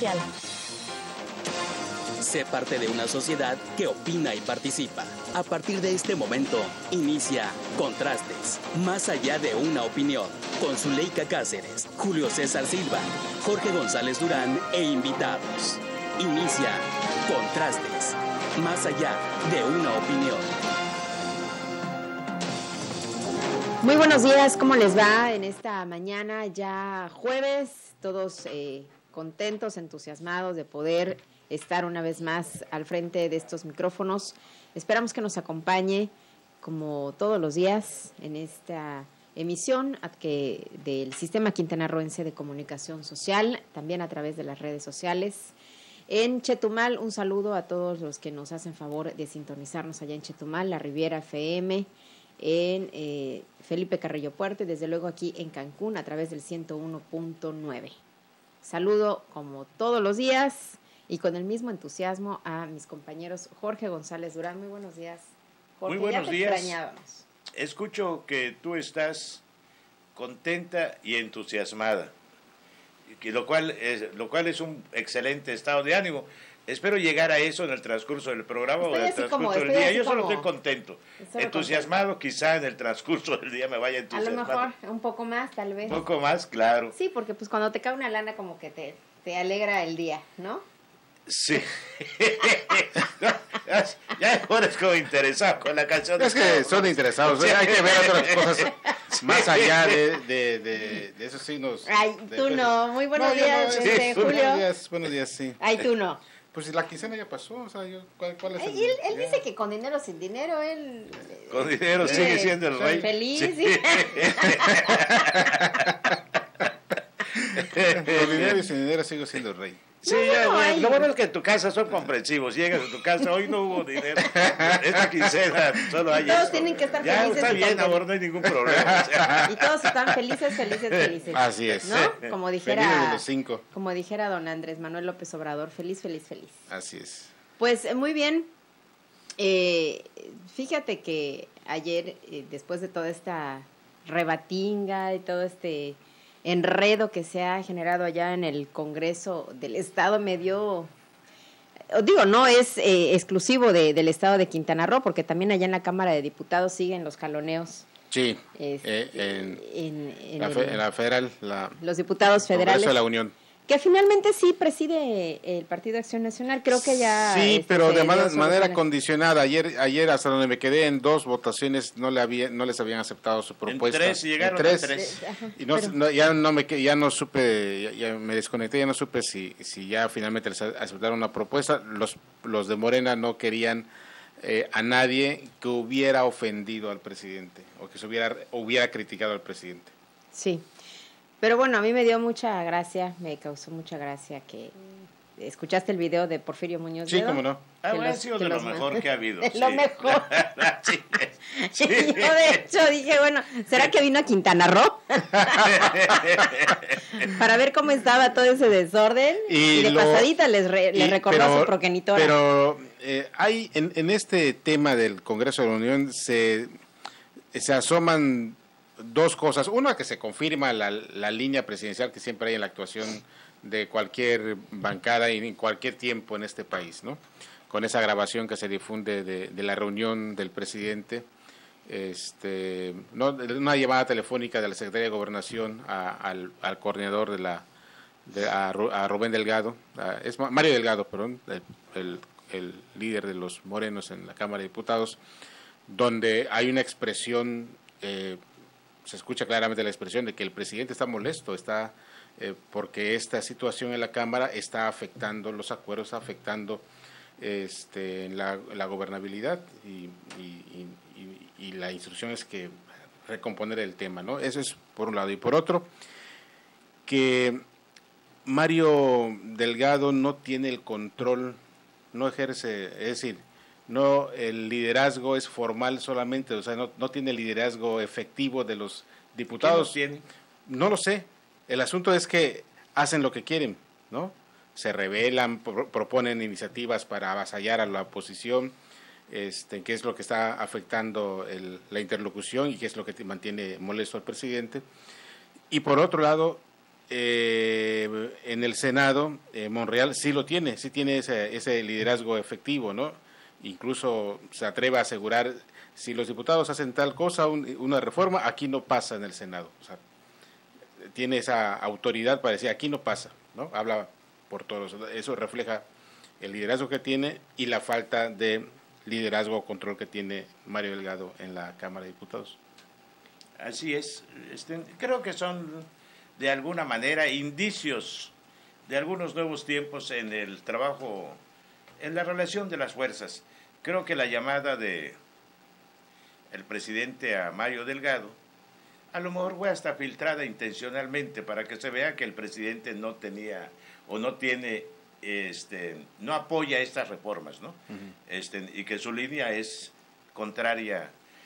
social. Sé parte de una sociedad que opina y participa. A partir de este momento, inicia Contrastes, más allá de una opinión, con Zuleika Cáceres, Julio César Silva, Jorge González Durán e invitados. Inicia Contrastes, más allá de una opinión. Muy buenos días, ¿cómo les va en esta mañana? Ya jueves, todos contentos, entusiasmados de poder estar una vez más al frente de estos micrófonos. Esperamos que nos acompañe, como todos los días, en esta emisión del Sistema Quintanarroense de Comunicación Social, también a través de las redes sociales. En Chetumal, un saludo a todos los que nos hacen favor de sintonizarnos allá en Chetumal, la Riviera FM, en Felipe Carrillo Puerto y desde luego aquí en Cancún a través del 101.9. Saludo como todos los días y con el mismo entusiasmo a mis compañeros Jorge González Durán. Muy buenos días, Jorge. Muy buenos días. Extrañábamos. Escucho que tú estás contenta y entusiasmada, lo cual es un excelente estado de ánimo. Espero llegar a eso en el transcurso del programa o en el transcurso del día. Yo solo estoy contento. Entusiasmado, quizá en el transcurso del día me vaya entusiasmado. A lo mejor un poco más, tal vez. Un poco más, claro. Sí, porque pues cuando te cae una lana como que te alegra el día, ¿no? Sí. Ya eres como interesado con la canción. Es que son interesados. Sí. Hay que ver otras cosas más allá de esos signos. Ay, tú no. Muy buenos días, Julio. Buenos días, sí. Ay, tú no. Pues la quincena ya pasó, o sea, ¿cuál es él dice que con dinero o sin dinero, él... Con dinero sigue siendo el rey. Feliz, sí. Con dinero y sin dinero sigo siendo el rey. Sí, lo bueno es que en tu casa son comprensivos. Llegas a tu casa, hoy no hubo dinero. Esta quincena solo hay todos esto. Tienen que estar ya felices. Está bien, amor, no hay ningún problema. Y todos están felices. Así es. ¿No? Como dijera, feliz de los 5. Como dijera don Andrés Manuel López Obrador, feliz. Así es. Pues muy bien. Fíjate que ayer, después de toda esta rebatinga y todo este enredo que se ha generado allá en el Congreso del Estado, no es exclusivo del Estado de Quintana Roo, porque también allá en la Cámara de Diputados siguen los jaloneos. Sí, en la federal, los diputados federales. Congreso de la Unión. Que finalmente sí preside el Partido de Acción Nacional, creo que ya... Sí, pero de manera condicionada. Ayer hasta donde me quedé en 2 votaciones no les habían aceptado su propuesta. En 3 llegaron a 3. Y ya no supe, ya me desconecté, ya no supe si ya finalmente les aceptaron una propuesta. Los de Morena no querían a nadie que hubiera ofendido al presidente o que hubiera criticado al presidente. Sí. Pero bueno, a mí me dio mucha gracia, me causó mucha gracia que escuchaste el video de Porfirio Muñoz Sí, Ledo. cómo no. Ha sido de lo mejor que ha habido. De lo mejor. Sí. Yo de hecho dije, bueno, ¿será que vino a Quintana Roo? Para ver cómo estaba todo ese desorden. Y de pasadita les recordó a su progenitora. Pero hay en este tema del Congreso de la Unión se asoman 2 cosas. Una, que se confirma la línea presidencial que siempre hay en la actuación de cualquier bancada y en cualquier tiempo en este país, ¿no? Con esa grabación que se difunde de la reunión del presidente, una llamada telefónica de la Secretaría de Gobernación al coordinador a Rubén Delgado, es Mario Delgado, perdón, el líder de los morenos en la Cámara de Diputados, donde hay una expresión, se escucha claramente la expresión de que el presidente está molesto, porque esta situación en la Cámara está afectando los acuerdos, está afectando la gobernabilidad y la instrucción es que recomponer el tema, ¿no? Eso es por un lado. Y por otro, que Mario Delgado no tiene el control, no ejerce, es decir, no, el liderazgo es formal solamente, o sea, no tiene el liderazgo efectivo de los diputados. ¿Quién lo tiene? No lo sé. El asunto es que hacen lo que quieren, ¿no? Se rebelan, proponen iniciativas para avasallar a la oposición, que es lo que está afectando la interlocución y que es lo que mantiene molesto al presidente. Y por otro lado, en el Senado, Monreal sí lo tiene, sí tiene ese liderazgo efectivo, ¿no? Incluso se atreve a asegurar, si los diputados hacen tal cosa, una reforma, aquí no pasa en el Senado. O sea, tiene esa autoridad para decir, aquí no pasa, ¿no? Habla por todos. Eso refleja el liderazgo que tiene y la falta de liderazgo o control que tiene Mario Delgado en la Cámara de Diputados. Así es. Creo que son, de alguna manera, indicios de algunos nuevos tiempos en el trabajo, en la relación de las fuerzas. Creo que la llamada de el presidente a Mario Delgado, a lo mejor fue hasta filtrada intencionalmente para que se vea que el presidente no tenía o no tiene, no apoya estas reformas, ¿no? Y que su línea es contraria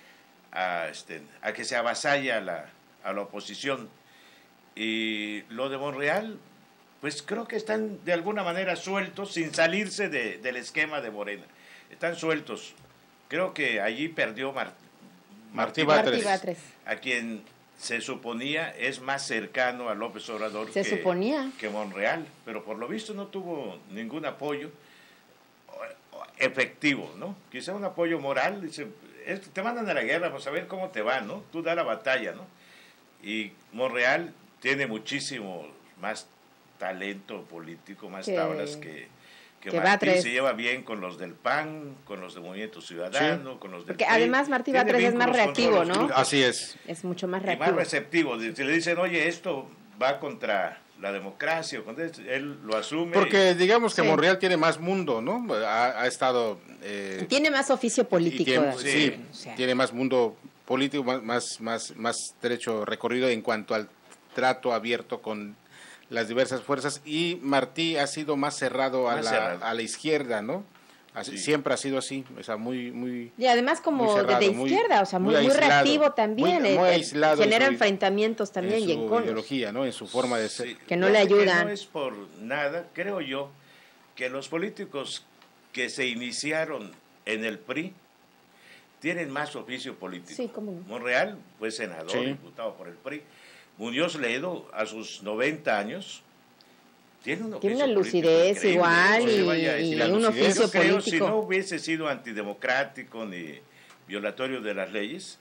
a que se avasalla a la oposición. Y lo de Monreal, pues creo que están de alguna manera sueltos sin salirse del esquema de Morena. Están sueltos. Creo que allí perdió Martí Batres, a quien se suponía es más cercano a López Obrador que Monreal, pero por lo visto no tuvo ningún apoyo efectivo, ¿no? Quizá un apoyo moral, dice, te mandan a la guerra, pues a ver cómo te va, ¿no? Tú da la batalla, ¿no? Y Monreal tiene muchísimo más talento político, más tablas que Martí. Se lleva bien con los del PAN, con los del Movimiento Ciudadano, sí, con los del PRI. Porque además Martí Batres es más reactivo, ¿no? Así es. Es mucho más reactivo. Y más receptivo. Si le dicen, oye, esto va contra la democracia, él lo asume. Porque digamos que sí, Monreal tiene más mundo, ¿no? Ha estado... tiene más oficio político. Tiene más mundo político, más derecho recorrido en cuanto al trato abierto con las diversas fuerzas, y Martí ha sido más cerrado a la izquierda, ¿no? Así, siempre ha sido así, o sea, muy y además como cerrado, de izquierda, o sea, muy reactivo también, muy aislado, genera enfrentamientos también en y en ideología, ¿no? En su forma de ser. Que no le ayudan. Que no es por nada, creo yo, que los políticos que se iniciaron en el PRI tienen más oficio político. Sí, ¿cómo no? Monreal fue senador, diputado por el PRI. Muñoz Ledo, a sus 90 años, tiene una lucidez igual y un oficio político. Si no hubiese sido antidemocrático ni violatorio de las leyes,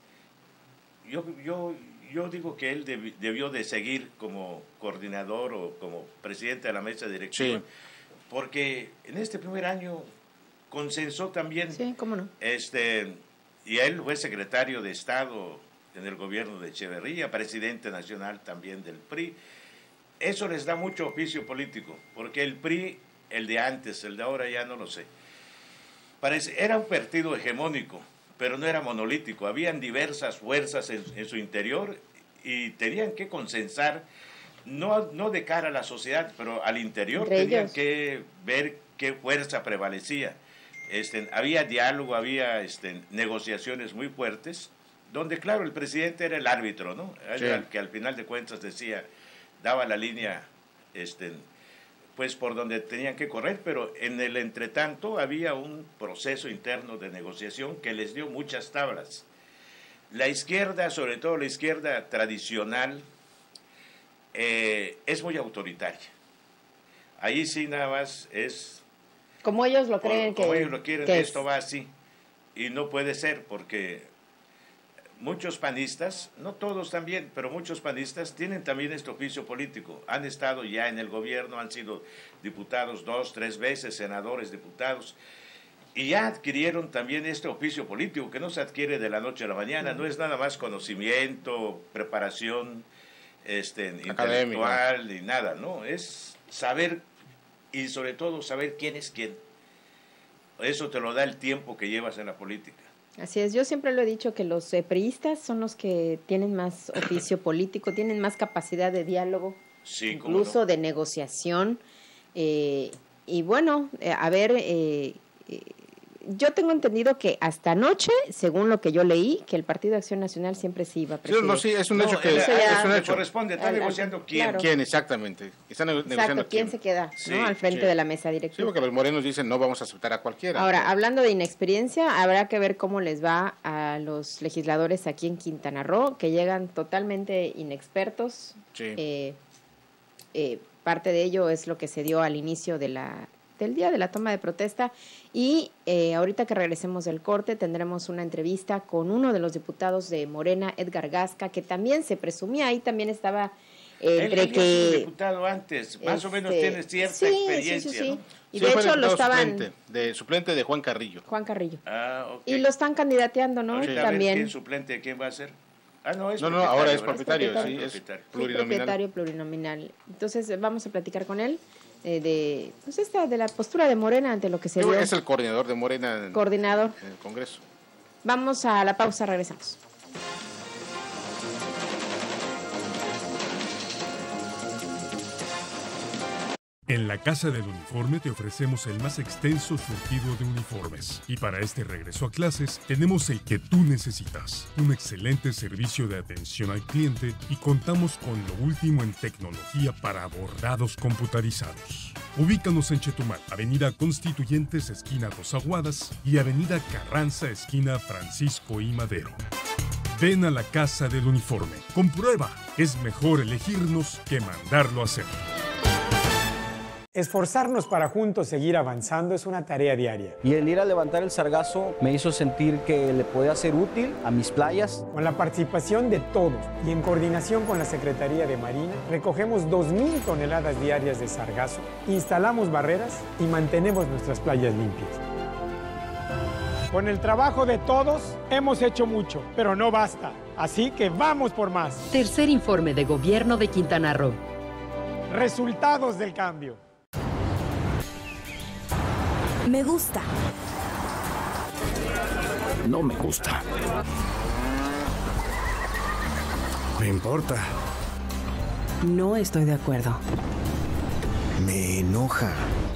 yo digo que él debió de seguir como coordinador o como presidente de la mesa directiva, porque en este primer año consensó también. Sí, cómo no. Y él fue secretario de Estado en el gobierno de Echeverría, presidente nacional también del PRI. Eso les da mucho oficio político, porque el PRI, el de antes, el de ahora ya no lo sé, era un partido hegemónico, pero no era monolítico. Habían diversas fuerzas en su interior y tenían que consensar, no de cara a la sociedad, pero al interior tenían que ver qué fuerza prevalecía. Había diálogo, había negociaciones muy fuertes, donde claro, el presidente era el árbitro, ¿no? Era el que al final de cuentas daba la línea, pues por donde tenían que correr, pero en el entretanto había un proceso interno de negociación que les dio muchas tablas. La izquierda, sobre todo la izquierda tradicional, es muy autoritaria. Ahí sí nada más es... Como ellos lo creen como ellos lo quieren, que esto va así. Y no puede ser, porque muchos panistas, no todos también, pero muchos panistas tienen también este oficio político. Han estado ya en el gobierno, han sido diputados 2, 3 veces, senadores, diputados, y ya adquirieron también este oficio político, que no se adquiere de la noche a la mañana, no es nada más conocimiento, preparación intelectual, ni nada, ¿no? Es saber, y sobre todo saber quién es quién. Eso te lo da el tiempo que llevas en la política. Así es, yo siempre lo he dicho que los priistas son los que tienen más oficio político, tienen más capacidad de diálogo, incluso de negociación. Y bueno, a ver, yo tengo entendido que hasta anoche, según lo que yo leí, que el Partido de Acción Nacional siempre se iba a presidir. Sí, es un hecho que es un hecho. Corresponde, está negociando quién. Claro. ¿Quién exactamente? Están negociando quién se queda, ¿no? Al frente de la mesa directiva. Sí, porque los morenos dicen no vamos a aceptar a cualquiera. Ahora, hablando de inexperiencia, habrá que ver cómo les va a los legisladores aquí en Quintana Roo, que llegan totalmente inexpertos. Sí. parte de ello es lo que se dio al inicio del día de la toma de protesta y ahorita que regresemos del corte tendremos una entrevista con uno de los diputados de Morena, Edgar Gasca, que también se presumía, ahí también estaba entre él que... Él diputado antes, más o menos tiene cierta experiencia, sí. ¿no? Y de hecho lo estaban... Suplente de Juan Carrillo. Okay. Y lo están candidateando, ¿no? Sí. También. ¿Quién suplente? ¿Quién va a ser? No, ahora es propietario, es propietario plurinominal. Entonces vamos a platicar con él de la postura de Morena ante lo que se dio. Es el coordinador de Morena en el Congreso. Vamos a la pausa, regresamos. En la Casa del Uniforme te ofrecemos el más extenso surtido de uniformes. Y para este regreso a clases, tenemos el que tú necesitas. Un excelente servicio de atención al cliente y contamos con lo último en tecnología para bordados computarizados. Ubícanos en Chetumal, Avenida Constituyentes, esquina Dos Aguadas, y Avenida Carranza, esquina Francisco I. Madero. Ven a la Casa del Uniforme. Comprueba, es mejor elegirnos que mandarlo a hacer. Esforzarnos para juntos seguir avanzando es una tarea diaria. Y el ir a levantar el sargazo me hizo sentir que le podía ser útil a mis playas. Con la participación de todos y en coordinación con la Secretaría de Marina, recogemos 2,000 toneladas diarias de sargazo, instalamos barreras y mantenemos nuestras playas limpias. Con el trabajo de todos hemos hecho mucho, pero no basta. Así que vamos por más. Tercer informe de Gobierno de Quintana Roo. Resultados del cambio. Me gusta. No me gusta. Me importa. No estoy de acuerdo. Me enoja.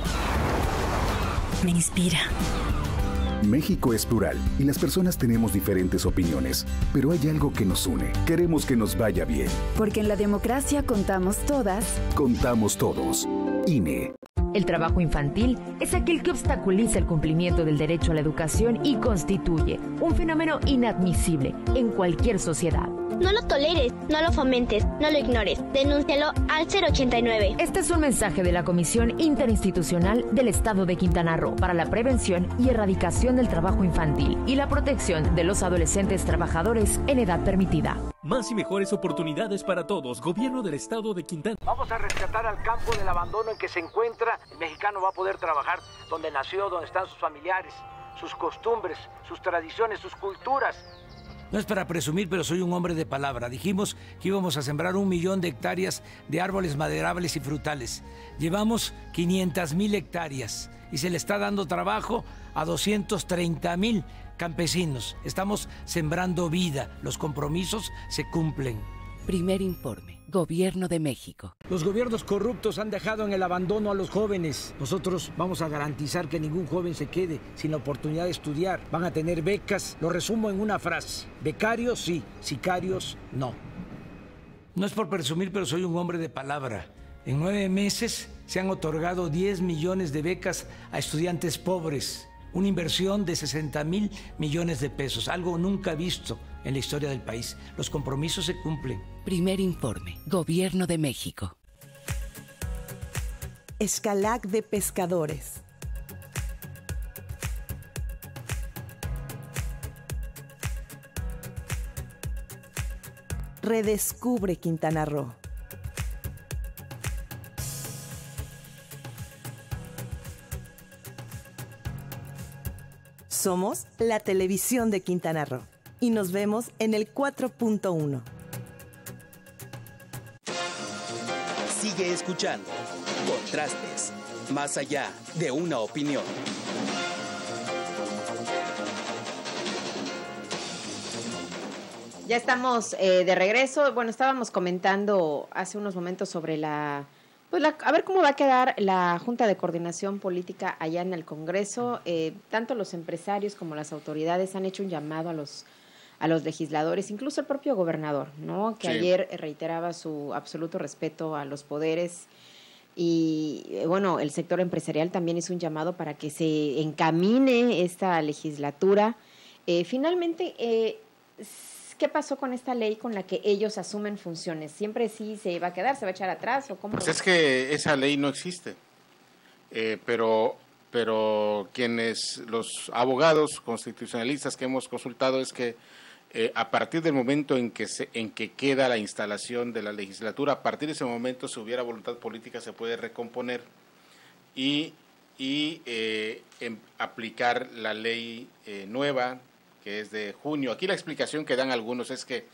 Me inspira. México es plural y las personas tenemos diferentes opiniones, pero hay algo que nos une. Queremos que nos vaya bien. Porque en la democracia contamos todas. Contamos todos. INE. El trabajo infantil es aquel que obstaculiza el cumplimiento del derecho a la educación y constituye un fenómeno inadmisible en cualquier sociedad. No lo toleres, no lo fomentes, no lo ignores. Denúncialo al 089. Este es un mensaje de la Comisión Interinstitucional del Estado de Quintana Roo para la prevención y erradicación del trabajo infantil y la protección de los adolescentes trabajadores en edad permitida. Más y mejores oportunidades para todos. Gobierno del Estado de Quintana. Vamos a rescatar al campo del abandono en que se encuentra. El mexicano va a poder trabajar donde nació, donde están sus familiares, sus costumbres, sus tradiciones, sus culturas. No es para presumir, pero soy un hombre de palabra. Dijimos que íbamos a sembrar 1 millón de hectáreas de árboles maderables y frutales. Llevamos 500,000 hectáreas y se le está dando trabajo a 230,000 campesinos. Estamos sembrando vida. Los compromisos se cumplen. Primer informe. Gobierno de México. Los gobiernos corruptos han dejado en el abandono a los jóvenes. Nosotros vamos a garantizar que ningún joven se quede sin la oportunidad de estudiar. Van a tener becas. Lo resumo en una frase. Becarios sí, sicarios no. No es por presumir, pero soy un hombre de palabra. En 9 meses se han otorgado 10 millones de becas a estudiantes pobres. Una inversión de 60,000 millones de pesos, algo nunca visto en la historia del país. Los compromisos se cumplen. Primer informe. Gobierno de México. Escalac de Pescadores. Redescubre Quintana Roo. Somos la televisión de Quintana Roo y nos vemos en el 4.1. Sigue escuchando Contrastes, más allá de una opinión. Ya estamos de regreso. Bueno, estábamos comentando hace unos momentos sobre a ver cómo va a quedar la Junta de Coordinación Política allá en el Congreso. Tanto los empresarios como las autoridades han hecho un llamado a los legisladores, incluso el propio gobernador, ¿no? Que sí. Ayer reiteraba su absoluto respeto a los poderes y, bueno, el sector empresarial también hizo un llamado para que se encamine esta legislatura. Finalmente, ¿qué pasó con esta ley con la que ellos asumen funciones? ¿Siempre sí se va a quedar, se va a echar atrás o cómo? Pues es que esa ley no existe, pero los abogados constitucionalistas que hemos consultado es que a partir del momento en que queda la instalación de la legislatura, a partir de ese momento, si hubiera voluntad política, se puede recomponer y aplicar la ley nueva, que es de junio. Aquí la explicación que dan algunos es que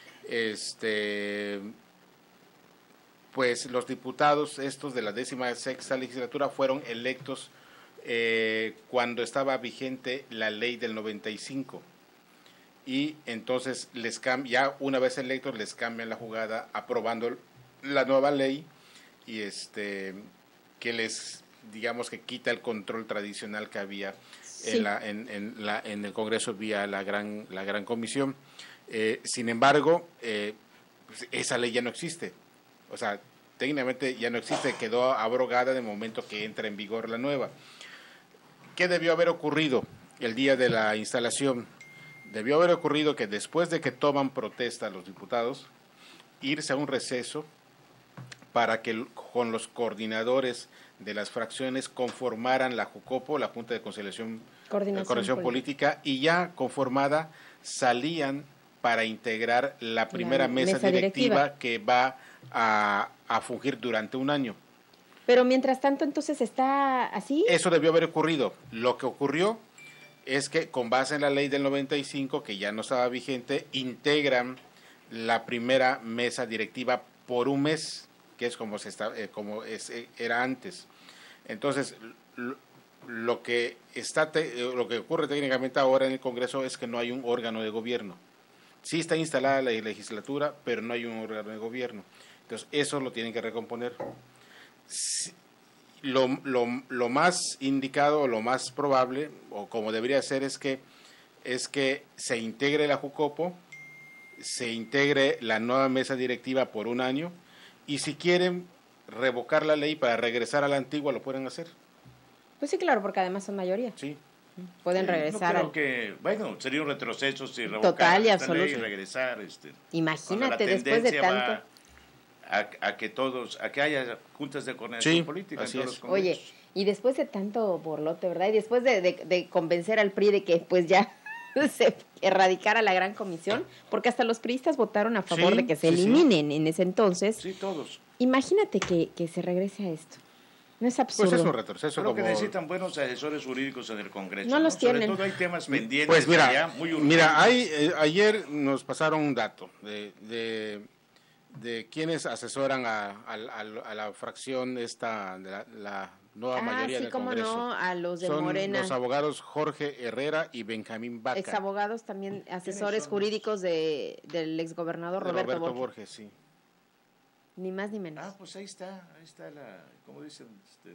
pues los diputados estos de la 16ª legislatura fueron electos cuando estaba vigente la ley del 95. Y entonces ya una vez electos les cambian la jugada aprobando la nueva ley y que les, digamos, que quita el control tradicional que había sí. en el Congreso vía la gran comisión. Sin embargo, pues esa ley ya no existe. O sea, técnicamente ya no existe, quedó abrogada de momento que entra en vigor la nueva. ¿Qué debió haber ocurrido el día de la instalación? Debió haber ocurrido que después de que toman protesta los diputados, irse a un receso para que con los coordinadores de las fracciones conformaran la JUCOPO, la Junta de Coordinación Política, y ya conformada salían para integrar la primera mesa directiva que va a fungir durante un año. Pero mientras tanto, entonces está así. Eso debió haber ocurrido. Lo que ocurrió es que con base en la ley del 95, que ya no estaba vigente, integran la primera mesa directiva por un mes, que es era antes. Entonces, lo que ocurre técnicamente ahora en el Congreso es que no hay un órgano de gobierno. Sí está instalada la legislatura, pero no hay un órgano de gobierno. Entonces, eso lo tienen que recomponer. Lo más indicado o lo más probable, o como debería ser, es que se integre la JUCOPO, se integre la nueva mesa directiva por un año, y si quieren revocar la ley para regresar a la antigua, lo pueden hacer. Pues sí, claro, porque además son mayoría. Sí. Pueden regresar. No creo que, sería un retroceso si revocar esta ley y regresar. Imagínate, después de tanto. A que haya juntas de coordinación política en todos los congresos. Oye, y después de tanto borlote, ¿verdad? Y después de convencer al PRI de que pues ya se erradicara la gran comisión, porque hasta los priistas votaron a favor de que se eliminen en ese entonces. Sí, todos. Imagínate que se regrese a esto. No es absurdo. Pues es un retroceso. Creo que necesitan buenos asesores jurídicos en el Congreso. No los tienen. Sobre todo hay temas pendientes. Pues mira, allá, muy urgentes. Ayer nos pasaron un dato de quienes asesoran a la fracción esta de la nueva mayoría del Congreso. No, a los de Son Morena. Los abogados Jorge Herrera y Benjamín Vaca. Exabogados también, asesores jurídicos del exgobernador Roberto Borges, sí. Ni más ni menos. Pues ahí está la, ¿cómo dicen?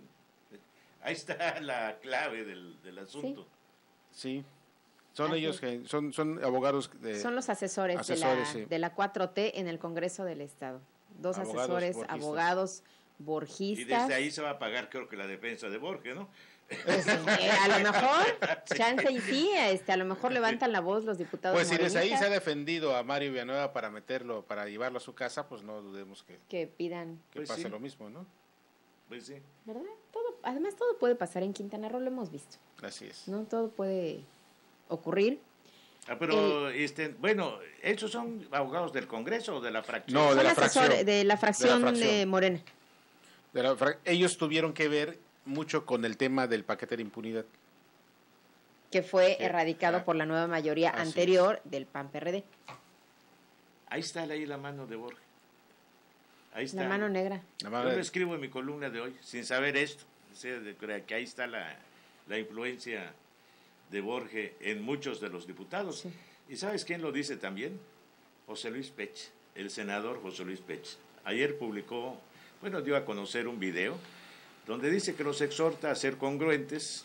Ahí está la clave del asunto. Sí. Son ellos que son abogados son los asesores de la 4T en el Congreso del Estado. Dos asesores, abogados borgistas. Y desde ahí se va a pagar, creo que la defensa de Borges, ¿no? Pues, a lo mejor, chance y sí, a lo mejor levantan la voz los diputados. Pues si desde ahí se ha defendido a Mario Villanueva para meterlo, para llevarlo a su casa, pues no dudemos que pidan que pase lo mismo, ¿no? Pues sí. ¿Verdad? Además todo puede pasar en Quintana Roo, lo hemos visto. Así es. No, todo puede ocurrir. Pero, bueno, ¿esos son abogados del Congreso o de la fracción? No, de la fracción de Morena. Ellos tuvieron que ver mucho con el tema del paquete de impunidad. Que fue erradicado por la nueva mayoría anterior del PAN-PRD. Ahí está la mano de Borges. Ahí está. La mano negra. Yo lo escribo en mi columna de hoy, sin saber esto. Que ahí está la influencia de Borges en muchos de los diputados. Sí. ¿Y sabes quién lo dice también? José Luis Pech, el senador José Luis Pech. Ayer dio a conocer un video donde dice que los exhorta a ser congruentes,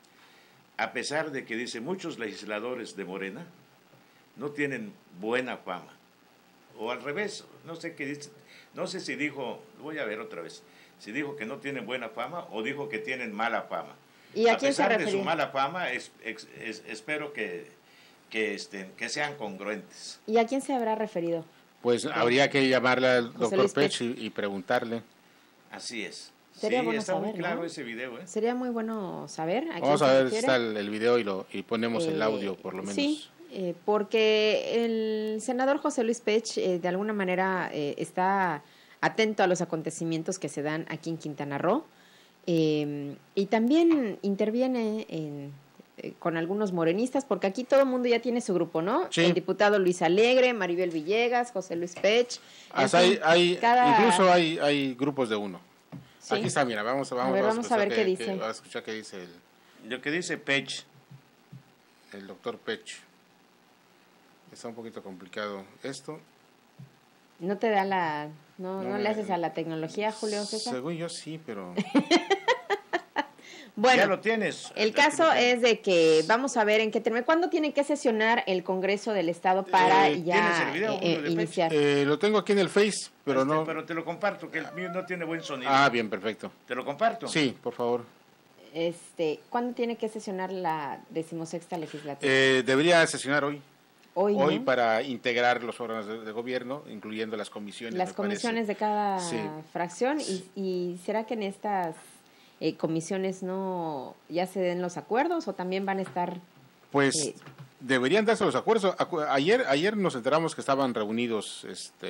a pesar de que dice muchos legisladores de Morena no tienen buena fama. O al revés, no sé qué dice, no sé si dijo, voy a ver otra vez, si dijo que no tienen buena fama o dijo que tienen mala fama. ¿Y a quién se refería? De su mala fama, espero que que sean congruentes. ¿Y a quién se habrá referido? Pues habría que llamarle al doctor Pech y preguntarle. Así es. Sería sí, bueno está saber, muy claro, ¿no? ese video. Sería muy bueno saber. Vamos a ver si está el video y ponemos el audio, por lo menos. Sí, porque el senador José Luis Pech de alguna manera está atento a los acontecimientos que se dan aquí en Quintana Roo y también interviene con algunos morenistas, porque aquí todo el mundo ya tiene su grupo, ¿no? Sí. El diputado Luis Alegre, Maribel Villegas, José Luis Pech. Incluso hay grupos de uno. Sí. Aquí está, mira, vamos a ver qué dice. Vamos a escuchar qué dice lo que dice Pech. El doctor Pech. Está un poquito complicado esto. ¿No te da no le haces a la tecnología, Julio César? Según yo sí, pero... Bueno, ya lo tienes. El caso es de que vamos a ver en qué termina. ¿Cuándo tiene que sesionar el Congreso del Estado para ya iniciar? Lo tengo aquí en el Face, pero no. Pero te lo comparto, que el mío no tiene buen sonido. Ah, bien, perfecto. ¿Te lo comparto? Sí, por favor. ¿Cuándo tiene que sesionar la 16ª legislatura? Debería sesionar hoy. Hoy, ¿no? Para integrar los órganos de gobierno, incluyendo las comisiones. Las comisiones de cada fracción. Sí. ¿Y será que en estas comisiones ya se den los acuerdos o también van a estar? Pues deberían darse los acuerdos. Ayer nos enteramos que estaban reunidos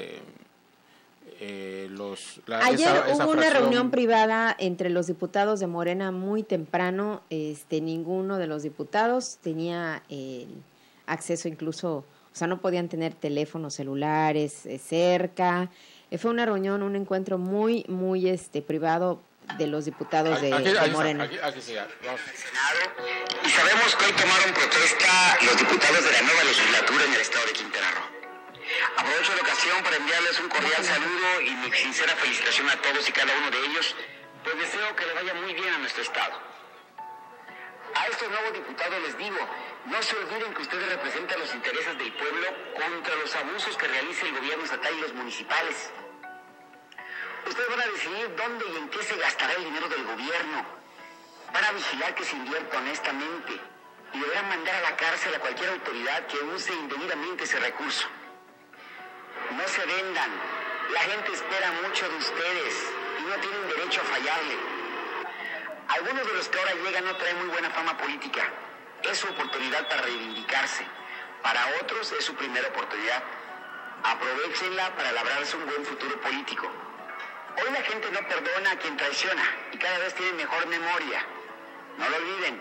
ayer hubo una reunión privada entre los diputados de Morena muy temprano. Ninguno de los diputados tenía acceso, incluso, o sea, no podían tener teléfonos celulares cerca. Fue una reunión, un encuentro muy, muy privado de los diputados de Morena. Aquí sí, vamos. Y sabemos que hoy tomaron protesta los diputados de la nueva legislatura en el estado de Quintana Roo. Aprovecho la ocasión para enviarles un cordial saludo y mi sincera felicitación a todos y cada uno de ellos, pues deseo que le vaya muy bien a nuestro estado. A estos nuevos diputados les digo, no se olviden que ustedes representan los intereses del pueblo contra los abusos que realiza el gobierno estatal y los municipales. Ustedes van a decidir dónde y en qué se gastará el dinero del gobierno. Van a vigilar que se invierta honestamente y deberán mandar a la cárcel a cualquier autoridad que use indebidamente ese recurso. No se vendan. La gente espera mucho de ustedes y no tienen derecho a fallarle. Algunos de los que ahora llegan no traen muy buena fama política. Es su oportunidad para reivindicarse. Para otros es su primera oportunidad. Aprovéchenla para labrarse un buen futuro político. Hoy la gente no perdona a quien traiciona y cada vez tiene mejor memoria. No lo olviden.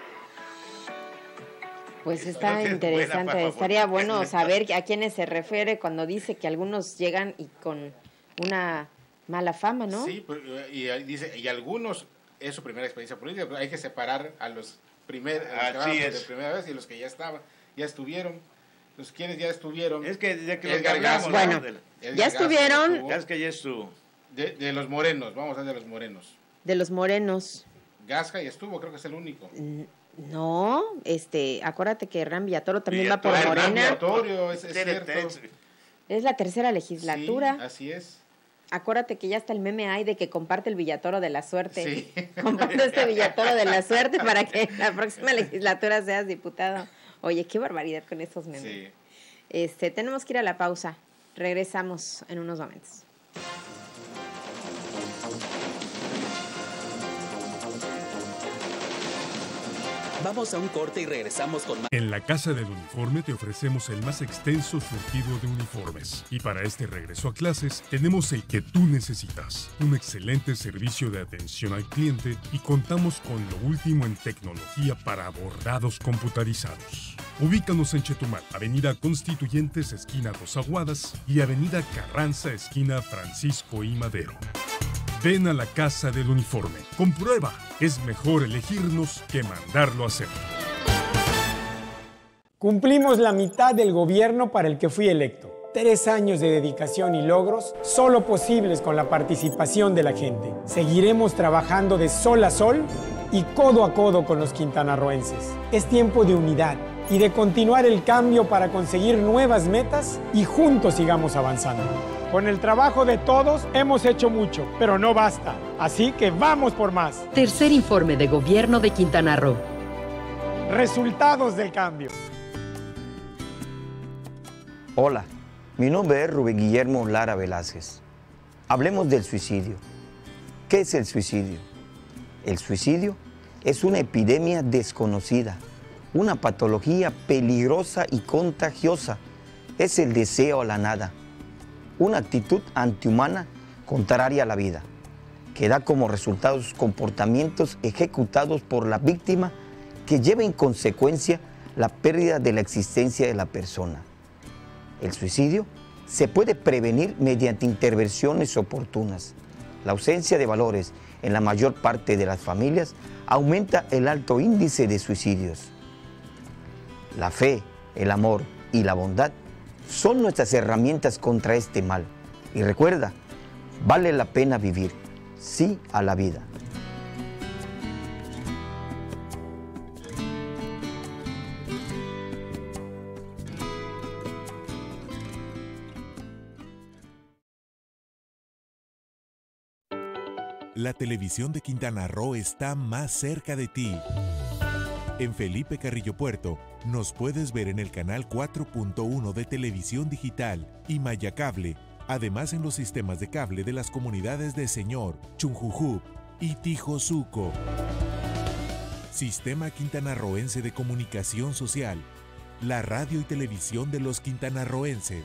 Pues está interesante, estaría bueno saber a quiénes se refiere cuando dice que algunos llegan y con una mala fama, ¿no? Sí, y dice, y algunos es su primera experiencia política, pero hay que separar a los de primera vez y los que ya estuvieron. Los quienes ya estuvieron. Es que desde que lo cargamos. Bueno, ya estuvieron. Ya es que ya estuvo. De los morenos, vamos a ver de los morenos. De los morenos. Gasca ya estuvo, creo que es el único. No, acuérdate que Hernán Villatoro también va por Morena. Es cierto. Es la tercera legislatura. Sí, así es. Acuérdate que ya está el meme ahí de que comparte el Villatoro de la suerte. Sí. Comparte este Villatoro de la suerte para que la próxima legislatura seas diputado. Oye, qué barbaridad con esos memes. Sí. Tenemos que ir a la pausa. Regresamos en unos momentos. Vamos a un corte y regresamos con más. En la Casa del Uniforme te ofrecemos el más extenso surtido de uniformes. Y para este regreso a clases, tenemos el que tú necesitas. Un excelente servicio de atención al cliente y contamos con lo último en tecnología para bordados computarizados. Ubícanos en Chetumal, Avenida Constituyentes, esquina Dos Aguadas, y Avenida Carranza, esquina Francisco I. Madero. Ven a la Casa del Uniforme. Comprueba, es mejor elegirnos que mandarlo a hacer. Cumplimos la mitad del gobierno para el que fui electo. 3 años de dedicación y logros, solo posibles con la participación de la gente. Seguiremos trabajando de sol a sol y codo a codo con los quintanarroenses. Es tiempo de unidad y de continuar el cambio para conseguir nuevas metas y juntos sigamos avanzando. Con el trabajo de todos hemos hecho mucho, pero no basta. Así que vamos por más. Tercer informe de Gobierno de Quintana Roo. Resultados del cambio. Hola, mi nombre es Rubén Guillermo Lara Velázquez. Hablemos del suicidio. ¿Qué es el suicidio? El suicidio es una epidemia desconocida, una patología peligrosa y contagiosa. Es el deseo a la nada, una actitud antihumana contraria a la vida, que da como resultados comportamientos ejecutados por la víctima que lleva en consecuencia la pérdida de la existencia de la persona. El suicidio se puede prevenir mediante intervenciones oportunas. La ausencia de valores en la mayor parte de las familias aumenta el alto índice de suicidios. La fe, el amor y la bondad son nuestras herramientas contra este mal. Y recuerda, vale la pena vivir, sí a la vida. La televisión de Quintana Roo está más cerca de ti. En Felipe Carrillo Puerto, nos puedes ver en el canal 4.1 de televisión digital y Maya Cable, además en los sistemas de cable de las comunidades de Señor, Chunjujup y Tijosuco. Sistema Quintanarroense de Comunicación Social, la radio y televisión de los quintanarroenses.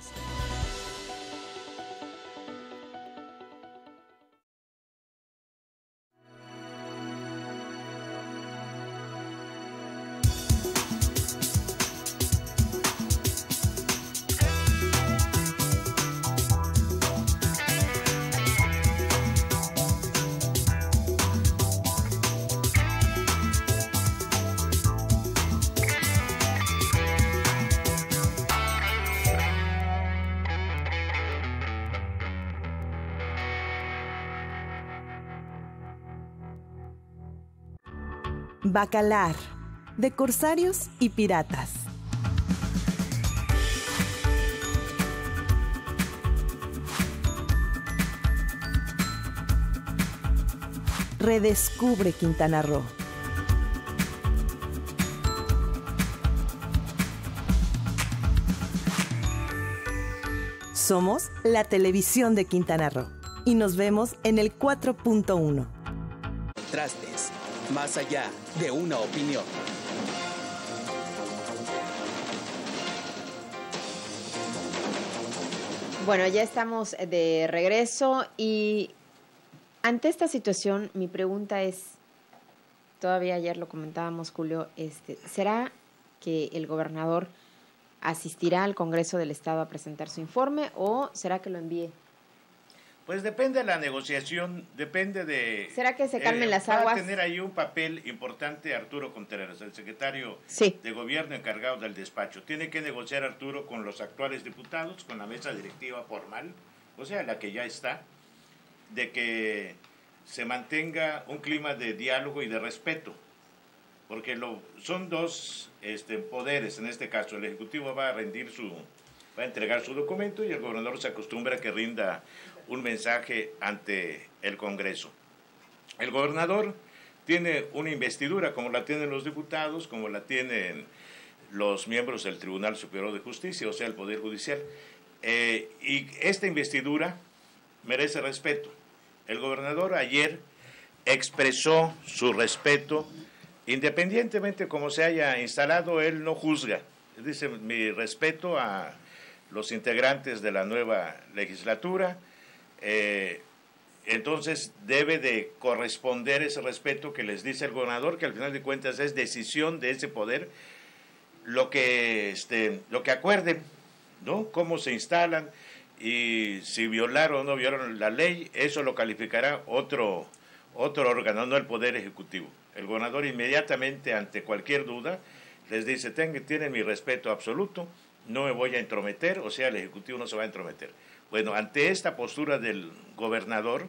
Bacalar, de corsarios y piratas. Redescubre Quintana Roo. Somos la televisión de Quintana Roo y nos vemos en el 4.1. Contrastes, más allá de una opinión. Bueno, ya estamos de regreso y ante esta situación mi pregunta es, todavía ayer lo comentábamos, Julio, ¿será que el gobernador asistirá al Congreso del Estado a presentar su informe o será que lo envíe? Pues depende de la negociación, depende de... ¿Será que se calmen las aguas? Va a tener ahí un papel importante Arturo Contreras, el secretario de gobierno encargado del despacho. Tiene que negociar Arturo con los actuales diputados, con la mesa directiva formal, o sea, la que ya está, de que se mantenga un clima de diálogo y de respeto, porque son dos poderes, en este caso el Ejecutivo va a entregar su documento y el gobernador se acostumbra a que rinda un mensaje ante el Congreso. El gobernador tiene una investidura como la tienen los diputados, como la tienen los miembros del Tribunal Superior de Justicia, o sea, el Poder Judicial. Y esta investidura merece respeto. El gobernador ayer expresó su respeto, independientemente de cómo se haya instalado, él no juzga. Dice, mi respeto a los integrantes de la nueva legislatura. Entonces debe de corresponder ese respeto que les dice el gobernador, que al final de cuentas es decisión de ese poder lo que acuerden, ¿no? Cómo se instalan y si violaron o no violaron la ley, eso lo calificará otro órgano, no el Poder Ejecutivo. El gobernador inmediatamente ante cualquier duda les dice, tienen mi respeto absoluto, no me voy a entrometer, o sea, el Ejecutivo no se va a entrometer. Bueno, ante esta postura del gobernador,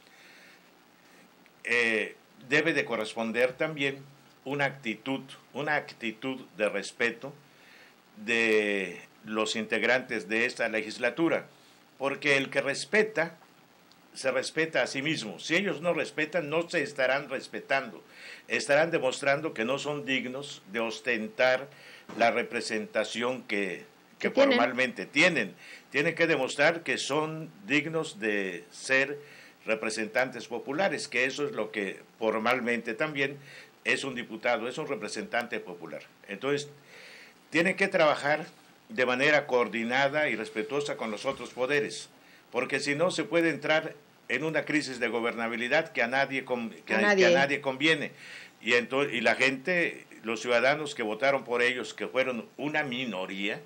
debe de corresponder también una actitud de respeto de los integrantes de esta legislatura, porque el que respeta, se respeta a sí mismo. Si ellos no respetan, no se estarán respetando, estarán demostrando que no son dignos de ostentar la representación que que formalmente tienen que demostrar que son dignos de ser representantes populares, que eso es lo que formalmente también es un diputado, es un representante popular. Entonces, tienen que trabajar de manera coordinada y respetuosa con los otros poderes, porque si no se puede entrar en una crisis de gobernabilidad que a nadie conviene. Y la gente, los ciudadanos que votaron por ellos, que fueron una minoría,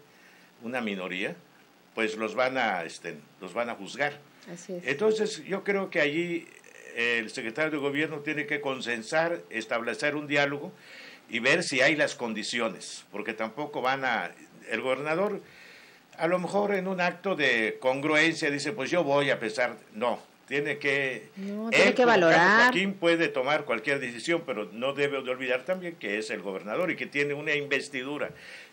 pues los van a juzgar. Así es. Entonces, yo creo que allí el secretario de Gobierno tiene que consensar, establecer un diálogo y ver si hay las condiciones, porque tampoco el gobernador, a lo mejor en un acto de congruencia, dice, pues yo voy a pesar, tiene que valorar. Joaquín puede tomar cualquier decisión, pero no debe de olvidar también que es el gobernador y que tiene una investidura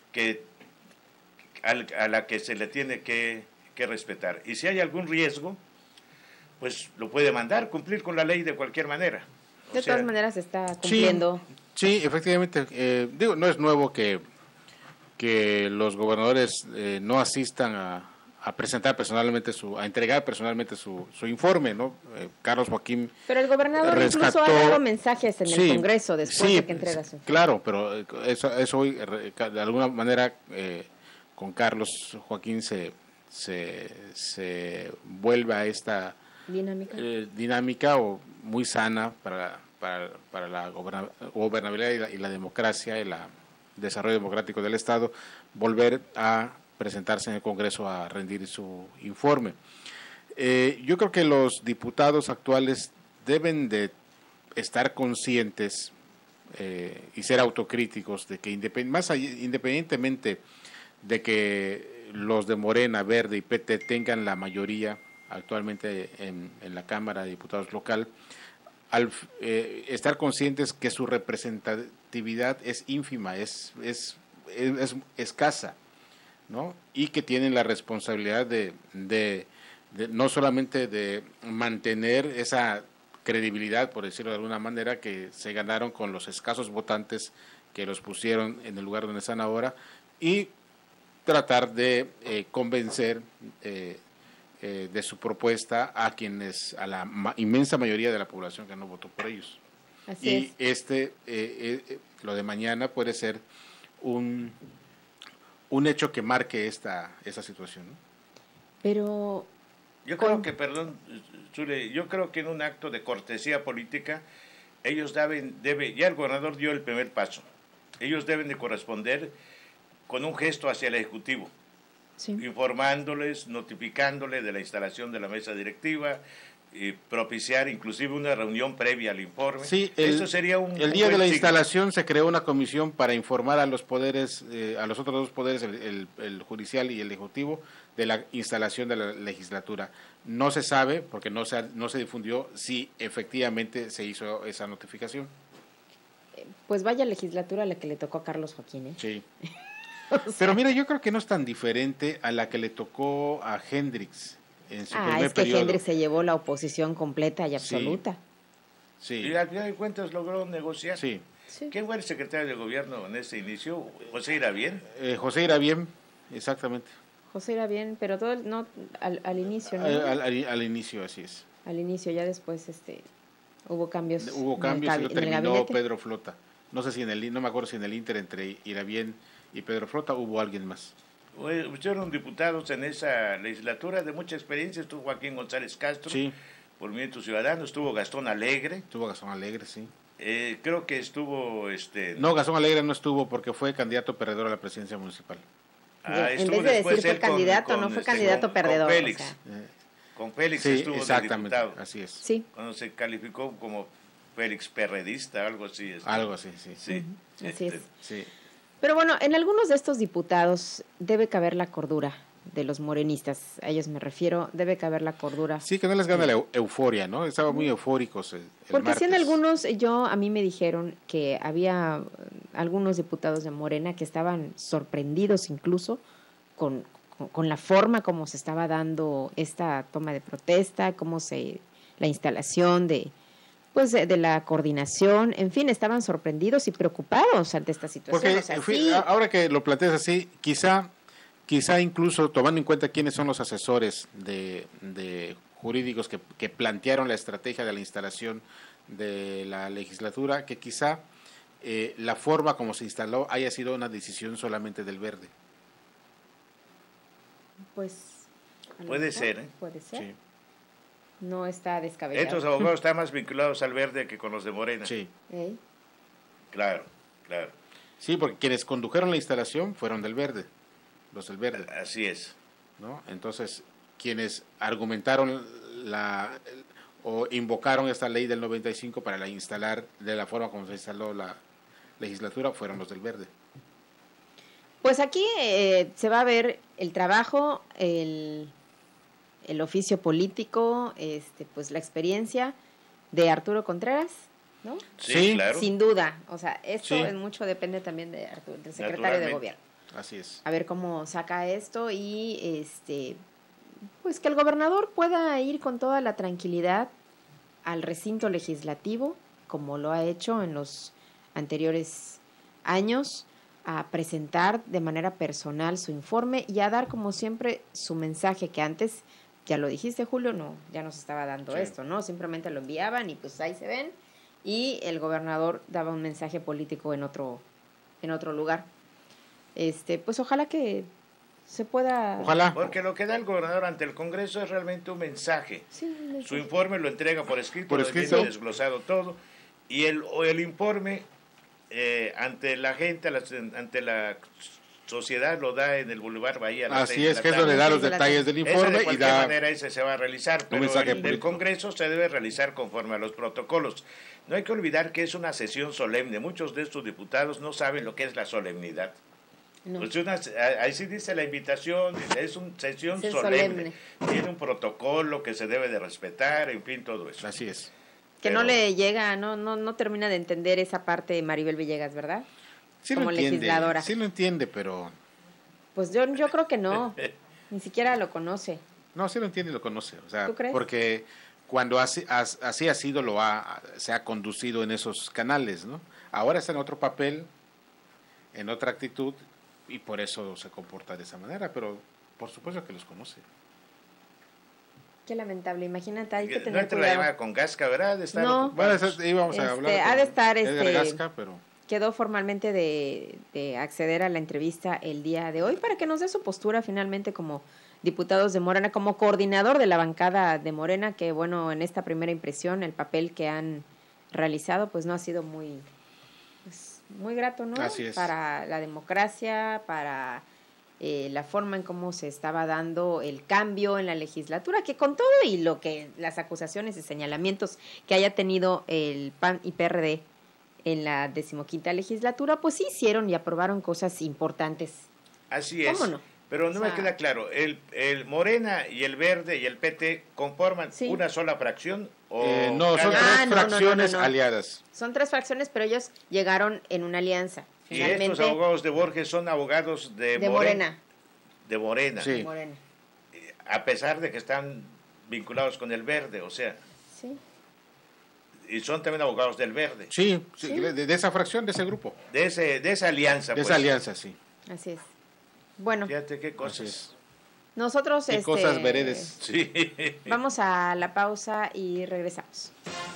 a la que se le tiene que respetar. Y si hay algún riesgo, pues lo puede cumplir con la ley de cualquier manera. De todas maneras está cumpliendo. Sí, efectivamente. No es nuevo que los gobernadores no asistan a presentar personalmente a entregar personalmente su informe, ¿no? Carlos Joaquín. Pero el gobernador incluso ha dado mensajes en el Congreso después de que entrega su informe. Claro, pero eso hoy, de alguna manera, con Carlos Joaquín se vuelve a esta dinámica muy sana para la gobernabilidad y la democracia y el desarrollo democrático del Estado, volver a presentarse en el Congreso a rendir su informe. Yo creo que los diputados actuales deben de estar conscientes y ser autocríticos de que independientemente de que los de Morena, Verde y PT tengan la mayoría actualmente en la Cámara de Diputados local, estar conscientes que su representatividad es ínfima, es escasa, ¿no? Y que tienen la responsabilidad de no solamente de mantener esa credibilidad, por decirlo de alguna manera, que se ganaron con los escasos votantes que los pusieron en el lugar donde están ahora, y tratar de convencer de su propuesta a la inmensa mayoría de la población que no votó por ellos. Así es. Lo de mañana puede ser un hecho que marque esa situación, ¿no? Pero yo creo que, Zule, yo creo que en un acto de cortesía política ellos ya el gobernador dio el primer paso, ellos deben de corresponder con un gesto hacia el Ejecutivo, informándoles, notificándoles de la instalación de la mesa directiva y propiciar inclusive una reunión previa al informe. Sí, eso sería el día de la instalación se creó una comisión para informar a los poderes, a los otros dos poderes, el judicial y el ejecutivo, de la instalación de la legislatura. No se sabe, porque no se difundió, si efectivamente se hizo esa notificación. Pues vaya legislatura a la que le tocó a Carlos Joaquín, ¿eh? Sí. Pero mira, yo creo que no es tan diferente a la que le tocó a Hendrix en su primer periodo. Hendrix se llevó la oposición completa y absoluta. Sí. Y al final de cuentas logró negociar. Sí. ¿Quién fue el secretario de gobierno en ese inicio? ¿José Irabién? José Irabién, exactamente. José Irabién, pero todo al inicio, ¿no? Al inicio, así es. Al inicio, ya después hubo cambios. Hubo cambios y lo terminó Pedro Flota. No sé si no me acuerdo si en el Inter entre Irabién y Pedro Flota hubo alguien más. Fueron diputados en esa legislatura de mucha experiencia. Estuvo Joaquín González Castro, por Movimiento Ciudadano, estuvo Gastón Alegre. Sí. Creo que estuvo... No, Gastón Alegre no estuvo porque fue candidato perdedor a la presidencia municipal. En vez de decir fue candidato, no fue candidato perdedor. Con Félix. Con Félix estuvo exactamente, de diputado. Así es. Sí. Cuando se calificó como Félix perredista, algo así. Algo así, sí. Así es. Sí. Pero bueno, en algunos de estos diputados debe caber la cordura de los morenistas, a ellos me refiero, debe caber la cordura. Sí, que no les gana la euforia, ¿no? Estaban muy eufóricos el Porque martes. sí, en algunos, a mí me dijeron que había algunos diputados de Morena que estaban sorprendidos incluso con la forma como se estaba dando esta toma de protesta, la instalación de la coordinación, en fin, estaban sorprendidos y preocupados ante esta situación. Porque ahora que lo planteas así, quizá quizá incluso tomando en cuenta quiénes son los asesores de jurídicos que plantearon la estrategia de la instalación de la legislatura, que quizá la forma como se instaló haya sido una decisión solamente del Verde. Pues puede ser, ¿eh? Puede ser. Sí. No está descabellado. Estos abogados están más vinculados al Verde que con los de Morena. Sí. Claro, claro. Sí, porque quienes condujeron la instalación fueron del Verde, los del Verde. Así es. ¿No? Entonces, quienes argumentaron o invocaron esta ley del 95 para instalar de la forma como se instaló la legislatura fueron los del Verde. Pues aquí se va a ver el trabajo, el oficio político, pues la experiencia de Arturo Contreras, ¿no? Sí, claro. Sin duda, o sea, esto Sí. es mucho depende también de Arturo, del secretario de Gobierno. Así es. A ver cómo saca esto y pues que el gobernador pueda ir con toda la tranquilidad al recinto legislativo, como lo ha hecho en los anteriores años, a presentar de manera personal su informe y a dar como siempre su mensaje, que antes, ya lo dijiste, Julio, no, ya nos estaba dando esto, ¿no? Simplemente lo enviaban y pues ahí se ven, y el gobernador daba un mensaje político en otro lugar. Pues ojalá que se pueda... Ojalá. Porque lo que da el gobernador ante el Congreso es realmente un mensaje. Sí, su informe lo entrega por escrito, Por escrito. Lo desglosado todo, y el informe ante la gente, ante la sociedad lo da en el Boulevard Bahía. Así es, que es donde da los detalles del informe de y cualquier da manera ese se va a realizar, pero mensaje el del Congreso se debe realizar conforme a los protocolos. No hay que olvidar que es una sesión solemne. Muchos de estos diputados no saben lo que es la solemnidad. No. Pues ahí sí dice la invitación, es una sesión solemne. Tiene un protocolo que se debe de respetar, en fin, todo eso. Así es. Que no le llega, no termina de entender esa parte de Maribel Villegas, ¿verdad? Sí como lo entiende, legisladora. sí lo entiende, pero... Pues yo creo que no, ni siquiera lo conoce. No, sí lo entiende y lo conoce, o sea, ¿Tú crees? porque cuando así ha sido, se ha conducido en esos canales, ¿no? Ahora está en otro papel, en otra actitud, y por eso se comporta de esa manera, pero por supuesto que los conoce. Qué lamentable, imagínate, hay que No tener entra la cuidado. llamada con Gasca, ¿verdad? No. Bueno, íbamos a hablar ha de estar, Edgar Gasca, pero... Quedó formalmente de acceder a la entrevista el día de hoy para que nos dé su postura finalmente como diputados de Morena, como coordinador de la bancada de Morena, que bueno, en esta primera impresión el papel que han realizado pues no ha sido muy grato, ¿no? Así es. Para la democracia, para la forma en cómo se estaba dando el cambio en la legislatura, que con todo y lo que las acusaciones y señalamientos que haya tenido el PAN y PRD en la 15ª legislatura, pues sí hicieron y aprobaron cosas importantes. Así es. ¿Cómo no? Pero no me queda claro, ¿el Morena y el Verde y el PT conforman una sola fracción? ¿O no, son tres fracciones aliadas. Son 3 fracciones, pero ellos llegaron en una alianza. Y estos abogados de Borges son abogados de Morena. De Morena. Sí. Morena. A pesar de que están vinculados con el Verde, o sea. Sí. Y son también abogados del Verde. Sí. De esa fracción, de ese grupo. De esa alianza. De esa alianza, sí. Así es. Bueno. Fíjate qué cosas. Nosotros, qué cosas veredes. Sí. Vamos a la pausa y regresamos.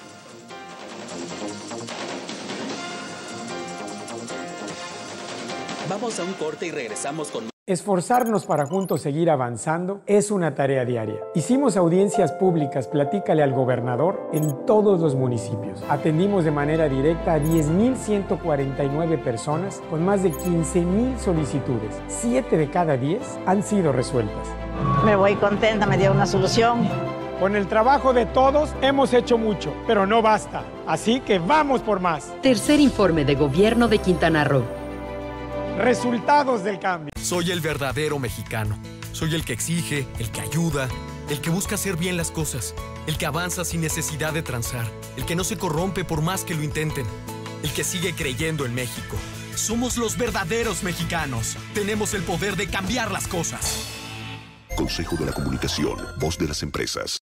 Vamos a un corte y regresamos con... Esforzarnos para juntos seguir avanzando es una tarea diaria. Hicimos audiencias públicas, platícale al gobernador, en todos los municipios. Atendimos de manera directa a 10,149 personas con más de 15,000 solicitudes. 7 de cada 10 han sido resueltas. Me voy contenta, me dio una solución. Con el trabajo de todos hemos hecho mucho, pero no basta. Así que vamos por más. Tercer informe de Gobierno de Quintana Roo. Resultados del cambio. Soy el verdadero mexicano. Soy el que exige, el que ayuda, el que busca hacer bien las cosas, el que avanza sin necesidad de transar, el que no se corrompe por más que lo intenten, el que sigue creyendo en México. Somos los verdaderos mexicanos. Tenemos el poder de cambiar las cosas. Consejo de la Comunicación, voz de las empresas.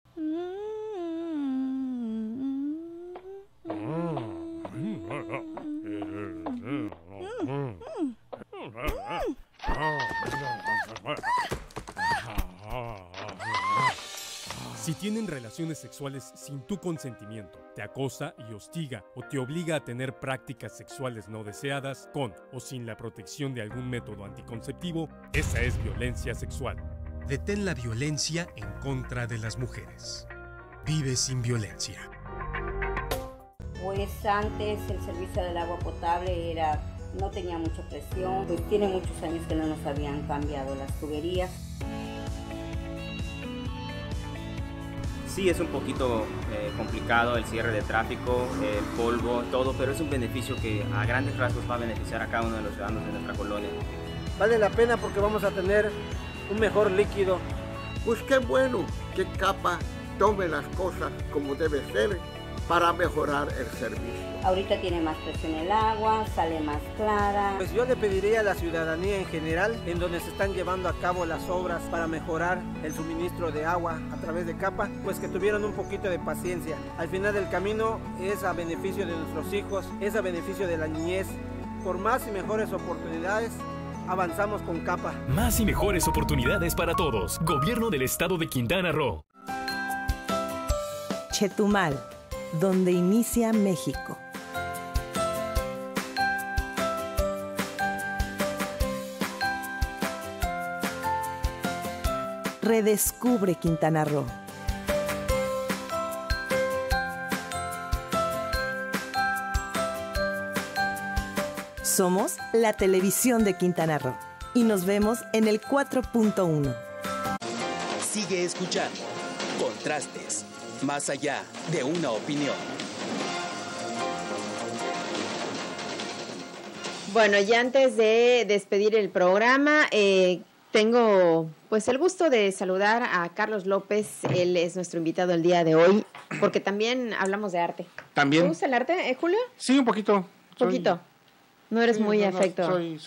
Si tienen relaciones sexuales sin tu consentimiento, te acosa y hostiga o te obliga a tener prácticas sexuales no deseadas con o sin la protección de algún método anticonceptivo, esa es violencia sexual. Detén la violencia en contra de las mujeres. Vive sin violencia. Pues antes el servicio del agua potable no tenía mucha presión, pues tiene muchos años que no nos habían cambiado las tuberías. Sí, es un poquito complicado el cierre de tráfico, el polvo, todo, pero es un beneficio que a grandes rasgos va a beneficiar a cada uno de los ciudadanos de nuestra colonia. Vale la pena porque vamos a tener un mejor líquido. Pues qué bueno que CAPA tome las cosas como debe ser para mejorar el servicio. Ahorita tiene más presión el agua, sale más clara. Pues yo le pediría a la ciudadanía en general, en donde se están llevando a cabo las obras para mejorar el suministro de agua a través de CAPA, pues que tuvieran un poquito de paciencia. Al final del camino es a beneficio de nuestros hijos, es a beneficio de la niñez. Por más y mejores oportunidades, avanzamos con CAPA. Más y mejores oportunidades para todos. Gobierno del Estado de Quintana Roo. Chetumal, donde inicia México. Redescubre Quintana Roo. Somos la televisión de Quintana Roo y nos vemos en el 4.1. Sigue escuchando Contrastes, más allá de una opinión. Bueno, y antes de despedir el programa, tengo pues el gusto de saludar a Carlos López. Él es nuestro invitado el día de hoy, porque también hablamos de arte. ¿También? ¿Te gusta el arte, Julio? Sí, un poquito. Un poquito. No eres muy afecto.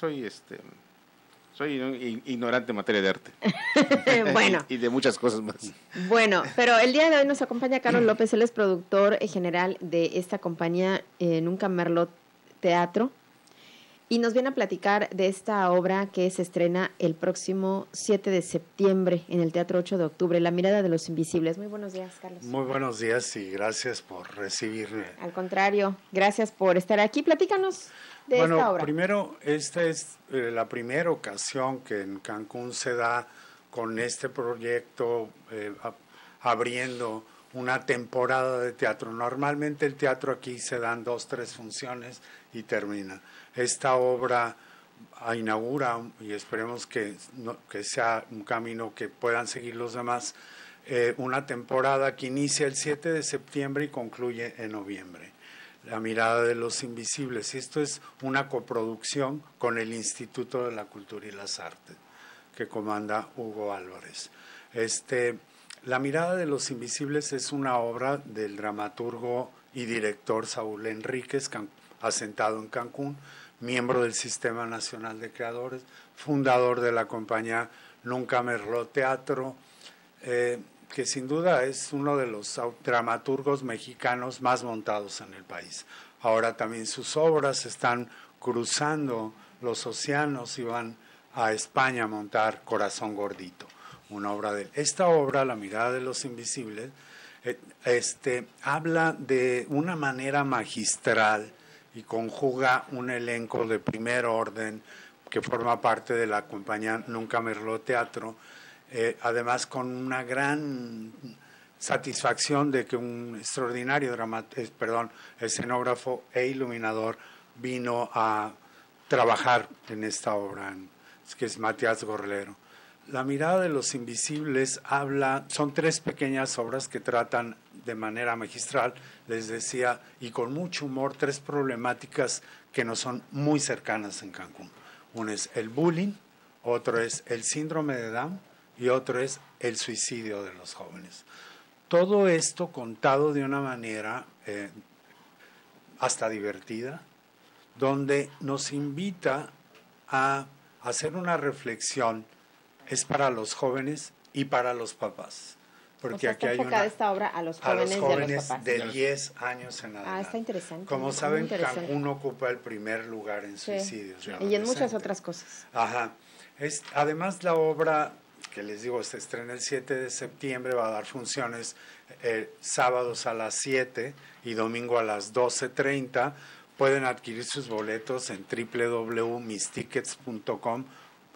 Soy ignorante en materia de arte. Bueno. Y de muchas cosas más. Bueno, pero el día de hoy nos acompaña Carlos López. Él es productor general de esta compañía, Nunca Merlot Teatro. Y nos viene a platicar de esta obra que se estrena el próximo 7 de septiembre en el Teatro 8 de octubre, La mirada de los invisibles. Muy buenos días, Carlos. Muy buenos días y gracias por recibirme. Al contrario, gracias por estar aquí. Platícanos de esta obra. Bueno, primero, esta es la primera ocasión que en Cancún se da con este proyecto abriendo una temporada de teatro. Normalmente el teatro aquí se dan 2, 3 funciones y termina. Esta obra inaugura, y esperemos que sea un camino que puedan seguir los demás, una temporada que inicia el 7 de septiembre y concluye en noviembre. La mirada de los invisibles. Esto es una coproducción con el Instituto de la Cultura y las Artes, que comanda Hugo Álvarez. La mirada de los invisibles es una obra del dramaturgo y director Saúl Enríquez, asentado en Cancún, miembro del Sistema Nacional de Creadores, fundador de la compañía Nunca Merlot Teatro, que sin duda es uno de los dramaturgos mexicanos más montados en el país. Ahora también sus obras están cruzando los océanos y van a España a montar Corazón Gordito, una obra de él. Esta obra, La mirada de los invisibles, habla de una manera magistral y conjuga un elenco de primer orden que forma parte de la compañía Nunca Merlot Teatro, además con una gran satisfacción de que un extraordinario escenógrafo e iluminador vino a trabajar en esta obra, que es Matías Gorlero. La mirada de los invisibles son 3 pequeñas obras que tratan de manera magistral, les decía, y con mucho humor, 3 problemáticas que nos son muy cercanas en Cancún. Uno es el bullying, otro es el síndrome de Down y otro es el suicidio de los jóvenes. Todo esto contado de una manera hasta divertida, donde nos invita a hacer una reflexión. Es para los jóvenes y para los papás. Porque aquí hay esta obra a los jóvenes y a los de los papás. De 10 años en adelante. Está interesante. Como saben, Cancún ocupa el primer lugar en suicidios. Y en muchas otras cosas. Ajá. Además, la obra que les digo, se estrena el 7 de septiembre, va a dar funciones sábados a las 7 y domingo a las 12:30. Pueden adquirir sus boletos en www.mistickets.com.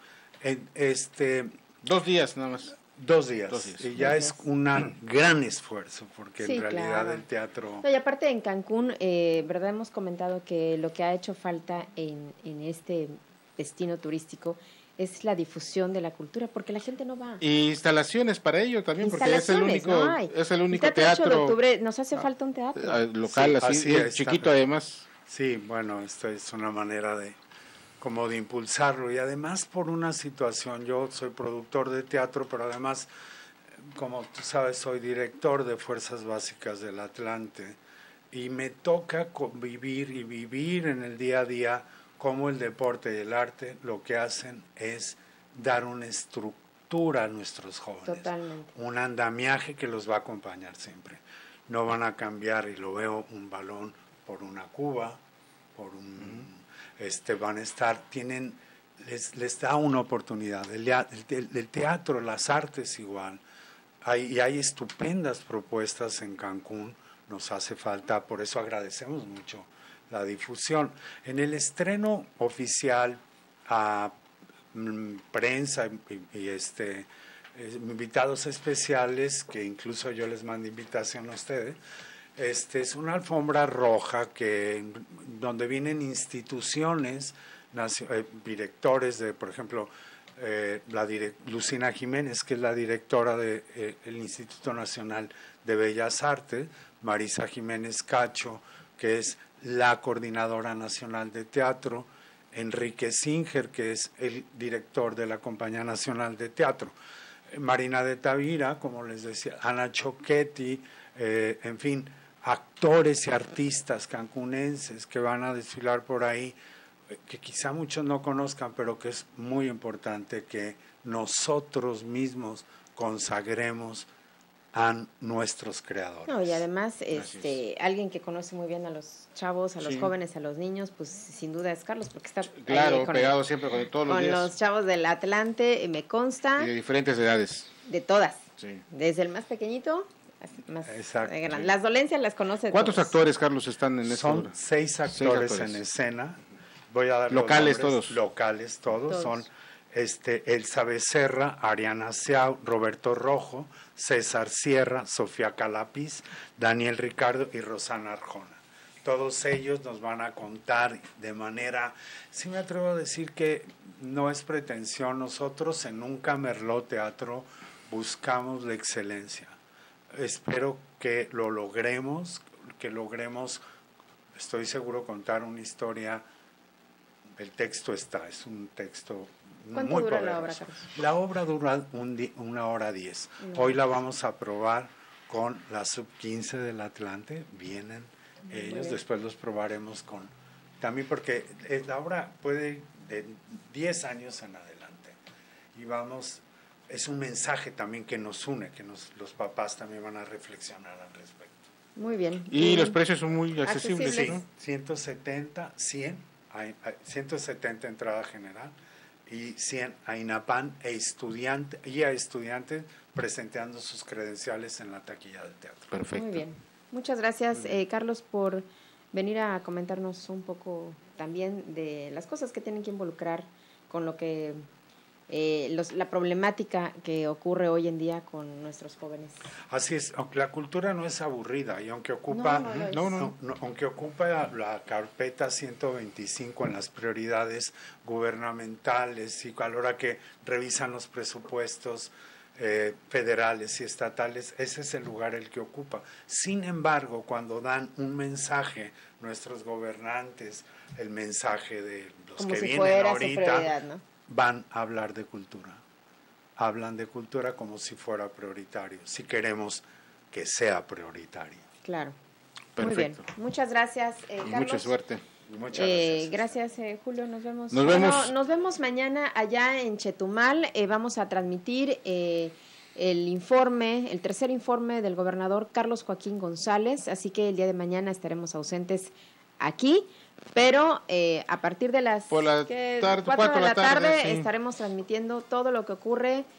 2 días nada más. 2 días. Y ya es un gran esfuerzo, porque Sí, en realidad claro. el teatro... No, y aparte en Cancún, ¿verdad? Hemos comentado que lo que ha hecho falta en este destino turístico es la difusión de la cultura, porque la gente no va. Y instalaciones para ello también, porque es el único, no hay. es el único El teatro 8 de teatro octubre, nos hace falta un teatro. Local, Sí, así es, chiquito además. Sí, bueno, esta es una manera de impulsarlo, y además por una situación, yo soy productor de teatro, pero además, como tú sabes, soy director de Fuerzas Básicas del Atlante, y me toca convivir y vivir en el día a día cómo el deporte y el arte lo que hacen es dar una estructura a nuestros jóvenes. Totalmente. Un andamiaje que los va a acompañar siempre. No van a cambiar, y lo veo, un balón por una cuba, por un... van a estar, les da una oportunidad. El teatro, las artes igual. Hay estupendas propuestas en Cancún, nos hace falta, por eso agradecemos mucho la difusión. En el estreno oficial a prensa y invitados especiales, que incluso yo les mando invitación a ustedes, es una alfombra roja donde vienen instituciones, directores de, por ejemplo, Lucina Jiménez, que es la directora del Instituto Nacional de Bellas Artes, Marisa Jiménez Cacho, que es la coordinadora nacional de teatro, Enrique Singer, que es el director de la Compañía Nacional de Teatro, Marina de Tavira, como les decía, Ana Choquetti, en fin, actores y artistas cancunenses que van a desfilar por ahí, que quizá muchos no conozcan, pero que es muy importante que nosotros mismos consagremos a nuestros creadores. No, y además, alguien que conoce muy bien a los chavos, a los jóvenes, a los niños, pues sin duda es Carlos, porque está pegado siempre con todos los días. Con los chavos del Atlante, me consta. Y de diferentes edades. De todas. Sí. Desde el más pequeñito más Exacto, grande. sí. Las dolencias las conoce. ¿Cuántos todos. actores, Carlos, están en esta Son obra? 6 actores en escena. Voy a dar locales los nombres. todos. Locales todos. Son Elsa Becerra, Ariana Seau, Roberto Rojo, César Sierra, Sofía Calapiz, Daniel Ricardo y Rosana Arjona. Todos ellos nos van a contar de manera, sí me atrevo a decir que no es pretensión, nosotros en un Camerlot Teatro buscamos la excelencia. Espero que lo logremos, estoy seguro, contar una historia. El texto es un texto ¿Cuánto muy dura poderoso. la obra, Carlos? La obra dura 1 hora 10. Hoy la vamos a probar con la Sub-15 del Atlante. Vienen ellos, después los probaremos también porque la obra puede ir de 10 años en adelante. Y es un mensaje también que nos une, los papás también van a reflexionar al respecto. Muy bien. Y los precios son muy accesibles, Sí, ¿no? 170, 100, 170 entrada general y 100 a INAPAN a estudiantes presentando sus credenciales en la taquilla del teatro. Perfecto. Muy bien. Muchas gracias, Carlos, por venir a comentarnos un poco también de las cosas que tienen que involucrar con lo que la problemática que ocurre hoy en día con nuestros jóvenes. Así es, la cultura no es aburrida y aunque ocupa aunque ocupa la carpeta 125 en las prioridades gubernamentales y a la hora que revisan los presupuestos federales y estatales, ese es el lugar el que ocupa. Sin embargo, cuando dan un mensaje nuestros gobernantes, el mensaje de los como que si vienen fuera ahorita, su prioridad, ¿no? van a hablar de cultura. Hablan de cultura como si fuera prioritario, si queremos que sea prioritario. Claro. Perfecto. Muy bien. Muchas gracias, Carlos. Mucha suerte. Muchas gracias. Gracias, Julio. Nos vemos. Nos vemos mañana allá en Chetumal. Vamos a transmitir el tercer informe del gobernador Carlos Joaquín González. Así que el día de mañana estaremos ausentes aquí. Pero a partir de las 4 de la tarde sí, estaremos transmitiendo todo lo que ocurre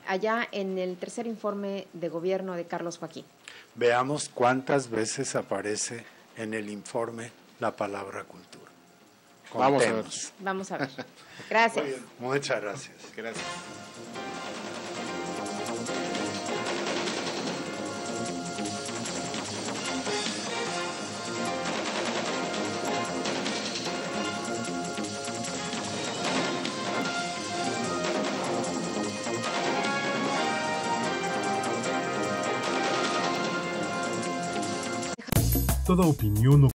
allá en el tercer informe de gobierno de Carlos Joaquín. Veamos cuántas veces aparece en el informe la palabra cultura. Contemos. Vamos a ver. Gracias. Muchas gracias. Gracias. Toda opinión o